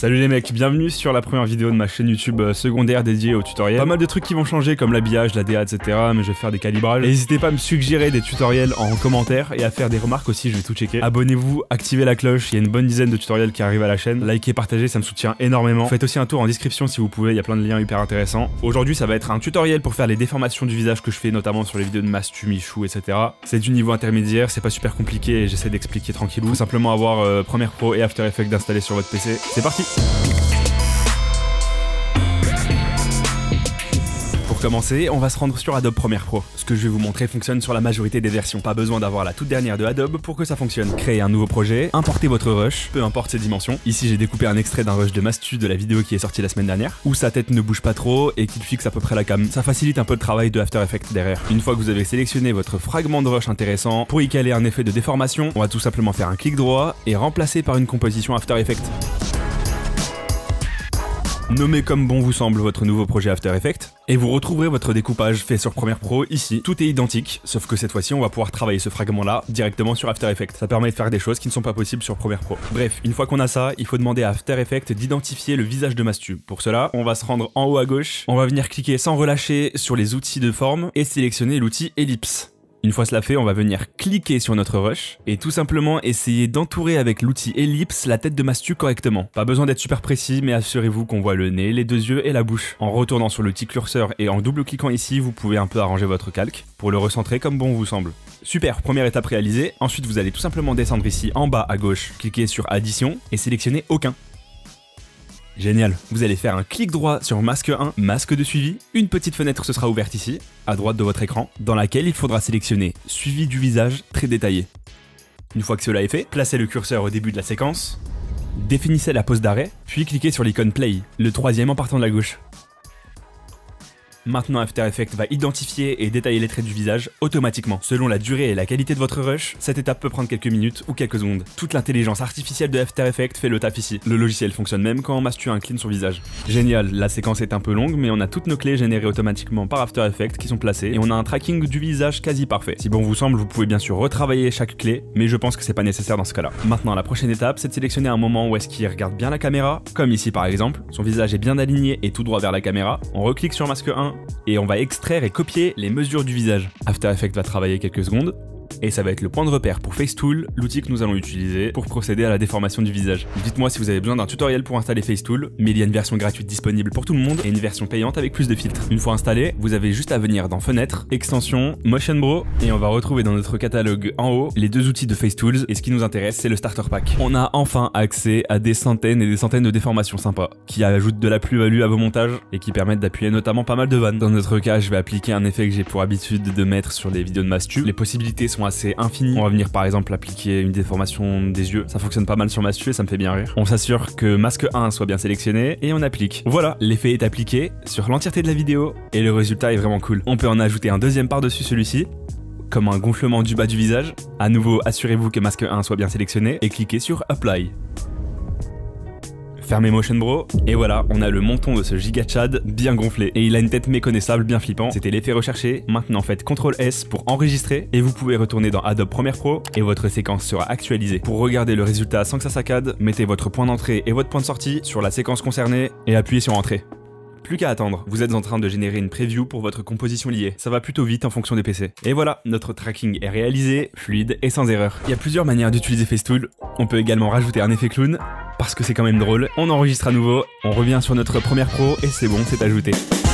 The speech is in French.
Salut les mecs, bienvenue sur la première vidéo de ma chaîne YouTube secondaire dédiée aux tutoriels. Pas mal de trucs qui vont changer comme l'habillage, la DA, etc. Mais je vais faire des calibrages. N'hésitez pas à me suggérer des tutoriels en commentaire et à faire des remarques aussi, je vais tout checker. Abonnez-vous, activez la cloche, il y a une bonne dizaine de tutoriels qui arrivent à la chaîne. Likez, partagez, ça me soutient énormément. Faites aussi un tour en description si vous pouvez, il y a plein de liens hyper intéressants. Aujourd'hui ça va être un tutoriel pour faire les déformations du visage que je fais notamment sur les vidéos de Mastu, Michou, etc. C'est du niveau intermédiaire, c'est pas super compliqué et j'essaie d'expliquer tranquillou. Faut simplement avoir Premiere Pro et After Effects d'installer sur votre PC. C'est parti! Pour commencer, on va se rendre sur Adobe Premiere Pro. Ce que je vais vous montrer fonctionne sur la majorité des versions. Pas besoin d'avoir la toute dernière de Adobe pour que ça fonctionne. Créez un nouveau projet, importez votre rush, peu importe ses dimensions. Ici j'ai découpé un extrait d'un rush de Mastu de la vidéo qui est sortie la semaine dernière, où sa tête ne bouge pas trop et qu'il fixe à peu près la cam. Ça facilite un peu le travail de After Effects derrière. Une fois que vous avez sélectionné votre fragment de rush intéressant, pour y caler un effet de déformation, on va tout simplement faire un clic droit et remplacer par une composition After Effects. Nommez comme bon vous semble votre nouveau projet After Effects et vous retrouverez votre découpage fait sur Premiere Pro ici. Tout est identique, sauf que cette fois-ci on va pouvoir travailler ce fragment là directement sur After Effects. Ça permet de faire des choses qui ne sont pas possibles sur Premiere Pro. Bref, une fois qu'on a ça, il faut demander à After Effects d'identifier le visage de Mastu. Pour cela, on va se rendre en haut à gauche, on va venir cliquer sans relâcher sur les outils de forme et sélectionner l'outil ellipse. Une fois cela fait, on va venir cliquer sur notre rush et tout simplement essayer d'entourer avec l'outil ellipse la tête de Mastu correctement. Pas besoin d'être super précis, mais assurez-vous qu'on voit le nez, les deux yeux et la bouche. En retournant sur l'outil curseur et en double-cliquant ici, vous pouvez un peu arranger votre calque pour le recentrer comme bon vous semble. Super, première étape réalisée. Ensuite, vous allez tout simplement descendre ici en bas à gauche, cliquer sur addition et sélectionner aucun. Génial, vous allez faire un clic droit sur masque 1, masque de suivi, une petite fenêtre se sera ouverte ici, à droite de votre écran, dans laquelle il faudra sélectionner suivi du visage très détaillé. Une fois que cela est fait, placez le curseur au début de la séquence, définissez la pause d'arrêt, puis cliquez sur l'icône play, le troisième en partant de la gauche. Maintenant After Effects va identifier et détailler les traits du visage automatiquement. Selon la durée et la qualité de votre rush, cette étape peut prendre quelques minutes ou quelques secondes. Toute l'intelligence artificielle de After Effects fait le taf ici. Le logiciel fonctionne même quand Mastu incline son visage. Génial, la séquence est un peu longue mais on a toutes nos clés générées automatiquement par After Effects qui sont placées et on a un tracking du visage quasi parfait. Si bon vous semble, vous pouvez bien sûr retravailler chaque clé, mais je pense que c'est pas nécessaire dans ce cas-là. Maintenant la prochaine étape, c'est de sélectionner un moment où est-ce qu'il regarde bien la caméra, comme ici par exemple. Son visage est bien aligné et tout droit vers la caméra. On reclique sur masque 1, et on va extraire et copier les mesures du visage. After Effects va travailler quelques secondes, et ça va être le point de repère pour FaceTool, l'outil que nous allons utiliser pour procéder à la déformation du visage. Dites-moi si vous avez besoin d'un tutoriel pour installer FaceTool, mais il y a une version gratuite disponible pour tout le monde et une version payante avec plus de filtres. Une fois installé, vous avez juste à venir dans Fenêtre, Extension, Motion Bro, et on va retrouver dans notre catalogue en haut les deux outils de FaceTools, et ce qui nous intéresse c'est le Starter Pack. On a enfin accès à des centaines et des centaines de déformations sympas, qui ajoutent de la plus-value à vos montages et qui permettent d'appuyer notamment pas mal de vannes. Dans notre cas, je vais appliquer un effet que j'ai pour habitude de mettre sur les vidéos de Mastu. Les possibilités sont assez infini. On va venir par exemple appliquer une déformation des yeux. Ça fonctionne pas mal sur Mastu et ça me fait bien rire. On s'assure que masque 1 soit bien sélectionné et on applique. Voilà, l'effet est appliqué sur l'entièreté de la vidéo et le résultat est vraiment cool. On peut en ajouter un deuxième par-dessus celui-ci, comme un gonflement du bas du visage. À nouveau, assurez-vous que masque 1 soit bien sélectionné et cliquez sur Apply. Fermez Motion Bro, et voilà, on a le menton de ce giga Chad bien gonflé. Et il a une tête méconnaissable bien flippant, c'était l'effet recherché. Maintenant faites CTRL S pour enregistrer, et vous pouvez retourner dans Adobe Premiere Pro, et votre séquence sera actualisée. Pour regarder le résultat sans que ça saccade, mettez votre point d'entrée et votre point de sortie sur la séquence concernée, et appuyez sur Entrée. Plus qu'à attendre, vous êtes en train de générer une preview pour votre composition liée. Ça va plutôt vite en fonction des PC. Et voilà, notre tracking est réalisé, fluide et sans erreur. Il y a plusieurs manières d'utiliser FaceTool. On peut également rajouter un effet clown, parce que c'est quand même drôle. On enregistre à nouveau, on revient sur notre Premiere Pro et c'est bon, c'est ajouté.